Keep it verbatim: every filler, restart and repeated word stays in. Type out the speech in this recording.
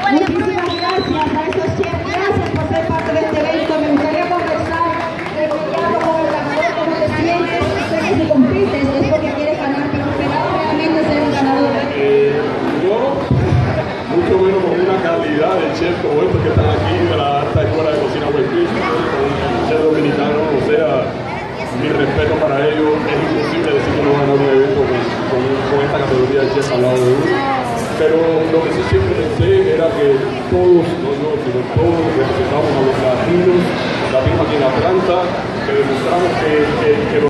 Muchísimas gracias a esos chefs, gracias por ser parte de este evento. Me gustaría conversar de inmediato con el ganador, cómo te sientes. Sé que si compites es porque quieres ganar, pero esperaba realmente ser un ganador. Eh, yo, mucho menos con una calidad de chef como estos que están aquí de la alta escuela de cocina Westfield, un chef dominicano, o sea, mi respeto para ellos. Es imposible decir que no van a ganar un evento con, con, con esta categoría de chef al lado de uno. Pero lo que sí siempre pensé era que todos, no yo, sino todos representamos a los latinos, latinos aquí en Atlanta, que demostramos que, que, que